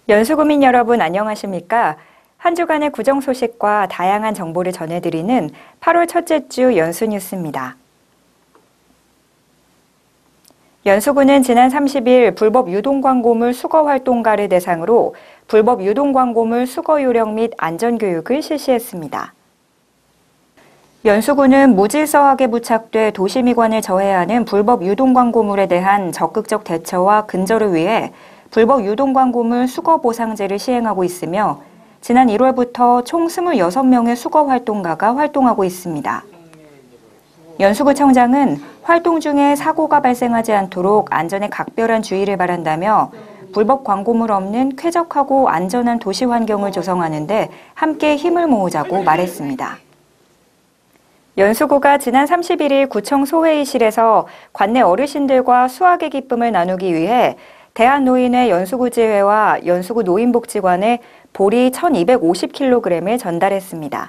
연수구민 여러분 안녕하십니까? 한 주간의 구정 소식과 다양한 정보를 전해드리는 8월 첫째 주 연수뉴스입니다. 연수구는 지난 30일 불법 유동광고물 수거 활동가를 대상으로 불법 유동광고물 수거 요령 및 안전교육을 실시했습니다. 연수구는 무질서하게 부착돼 도시미관을 저해하는 불법 유동광고물에 대한 적극적 대처와 근절을 위해 불법 유동광고물 수거 보상제를 시행하고 있으며 지난 1월부터 총 26명의 수거 활동가가 활동하고 있습니다. 연수구청장은 활동 중에 사고가 발생하지 않도록 안전에 각별한 주의를 바란다며 불법 광고물 없는 쾌적하고 안전한 도시 환경을 조성하는 데 함께 힘을 모으자고 말했습니다. 연수구가 지난 31일 구청 소회의실에서 관내 어르신들과 수학의 기쁨을 나누기 위해 대한노인회 연수구지회와 연수구 노인복지관에 보리 1250kg을 전달했습니다.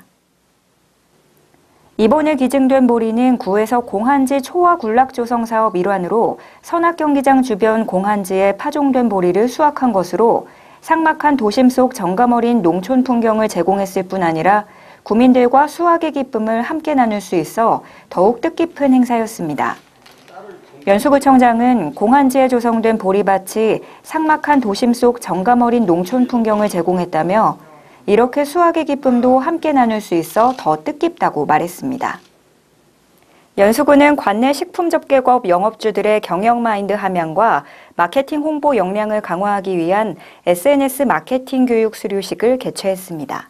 이번에 기증된 보리는 구에서 공한지 초화 군락 조성 사업 일환으로 선악경기장 주변 공한지에 파종된 보리를 수확한 것으로 삭막한 도심 속 정감 어린 농촌 풍경을 제공했을 뿐 아니라 구민들과 수확의 기쁨을 함께 나눌 수 있어 더욱 뜻깊은 행사였습니다. 연수구청장은 공한지에 조성된 보리밭이 삭막한 도심 속 정감 어린 농촌 풍경을 제공했다며 이렇게 수확의 기쁨도 함께 나눌 수 있어 더 뜻깊다고 말했습니다. 연수구는 관내 식품접객업 영업주들의 경영 마인드 함양과 마케팅 홍보 역량을 강화하기 위한 SNS 마케팅 교육 수료식을 개최했습니다.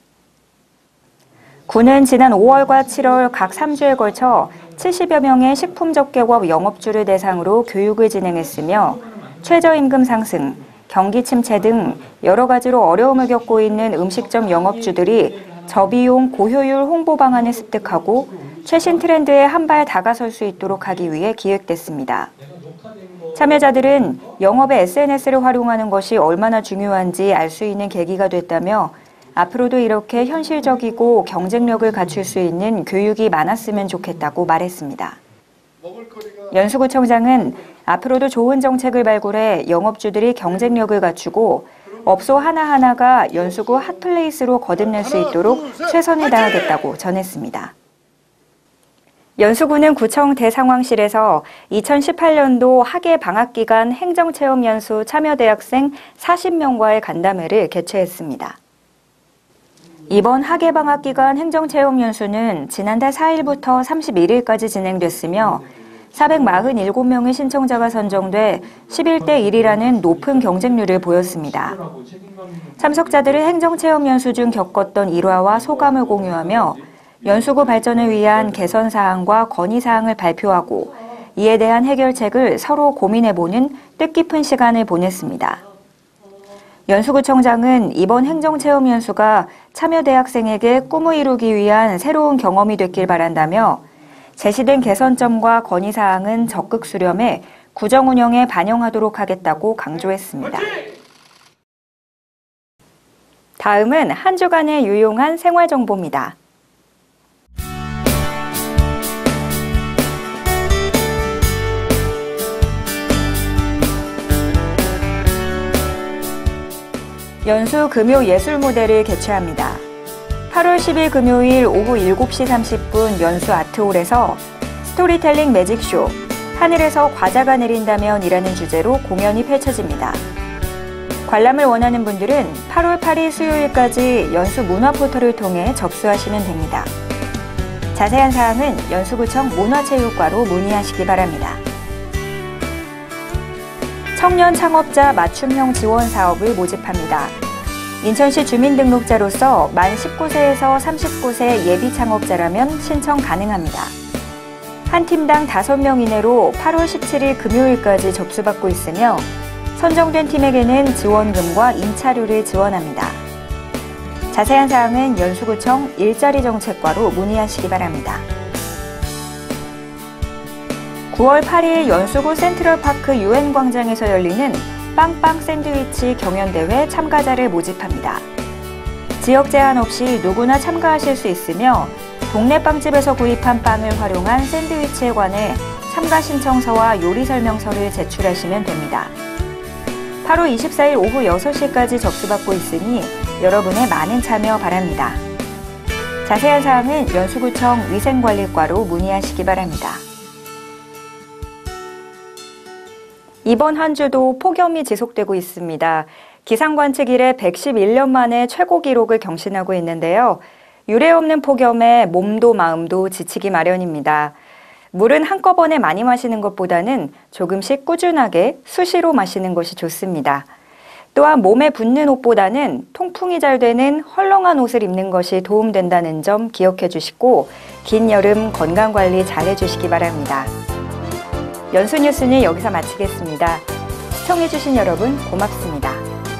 구는 지난 5월과 7월 각 3주에 걸쳐 70여 명의 식품접객업 영업주를 대상으로 교육을 진행했으며 최저임금 상승, 경기 침체 등 여러 가지로 어려움을 겪고 있는 음식점 영업주들이 저비용 고효율 홍보 방안을 습득하고 최신 트렌드에 한 발 다가설 수 있도록 하기 위해 기획됐습니다. 참여자들은 영업에 SNS를 활용하는 것이 얼마나 중요한지 알 수 있는 계기가 됐다며 앞으로도 이렇게 현실적이고 경쟁력을 갖출 수 있는 교육이 많았으면 좋겠다고 말했습니다. 연수구청장은 앞으로도 좋은 정책을 발굴해 영업주들이 경쟁력을 갖추고 업소 하나하나가 연수구 핫플레이스로 거듭날 수 있도록 최선을 다하겠다고 전했습니다. 연수구는 구청 대상황실에서 2018년도 학예 방학기간 행정체험연수 참여대학생 40명과의 간담회를 개최했습니다. 이번 학예방학 기간 행정체험연수는 지난달 4일부터 31일까지 진행됐으며 447명의 신청자가 선정돼 11대 1이라는 높은 경쟁률을 보였습니다. 참석자들은 행정체험연수 중 겪었던 일화와 소감을 공유하며 연수구 발전을 위한 개선 사항과 건의 사항을 발표하고 이에 대한 해결책을 서로 고민해보는 뜻깊은 시간을 보냈습니다. 연수구청장은 이번 행정체험연수가 참여대학생에게 꿈을 이루기 위한 새로운 경험이 됐길 바란다며 제시된 개선점과 건의사항은 적극 수렴해 구정 운영에 반영하도록 하겠다고 강조했습니다. 다음은 한 주간의 유용한 생활정보입니다. 연수 금요 예술 무대를 개최합니다. 8월 10일 금요일 오후 7시 30분 연수 아트홀에서 스토리텔링 매직쇼 하늘에서 과자가 내린다면 이라는 주제로 공연이 펼쳐집니다. 관람을 원하는 분들은 8월 8일 수요일까지 연수 문화포털을 통해 접수하시면 됩니다. 자세한 사항은 연수구청 문화체육과로 문의하시기 바랍니다. 청년 창업자 맞춤형 지원 사업을 모집합니다. 인천시 주민등록자로서 만 19세에서 39세 예비 창업자라면 신청 가능합니다. 한 팀당 5명 이내로 8월 17일 금요일까지 접수받고 있으며 선정된 팀에게는 지원금과 임차료를 지원합니다. 자세한 사항은 연수구청 일자리정책과로 문의하시기 바랍니다. 9월 8일 연수구 센트럴파크 유엔광장에서 열리는 빵빵 샌드위치 경연대회 참가자를 모집합니다. 지역 제한 없이 누구나 참가하실 수 있으며 동네 빵집에서 구입한 빵을 활용한 샌드위치에 관해 참가 신청서와 요리 설명서를 제출하시면 됩니다. 8월 24일 오후 6시까지 접수받고 있으니 여러분의 많은 참여 바랍니다. 자세한 사항은 연수구청 위생관리과로 문의하시기 바랍니다. 이번 한 주도 폭염이 지속되고 있습니다. 기상관측 이래 111년 만에 최고 기록을 경신하고 있는데요. 유례 없는 폭염에 몸도 마음도 지치기 마련입니다. 물은 한꺼번에 많이 마시는 것보다는 조금씩 꾸준하게 수시로 마시는 것이 좋습니다. 또한 몸에 붙는 옷보다는 통풍이 잘 되는 헐렁한 옷을 입는 것이 도움된다는 점 기억해 주시고 긴 여름 건강관리 잘 해주시기 바랍니다. 연수뉴스는 여기서 마치겠습니다. 시청해 주신 여러분 고맙습니다.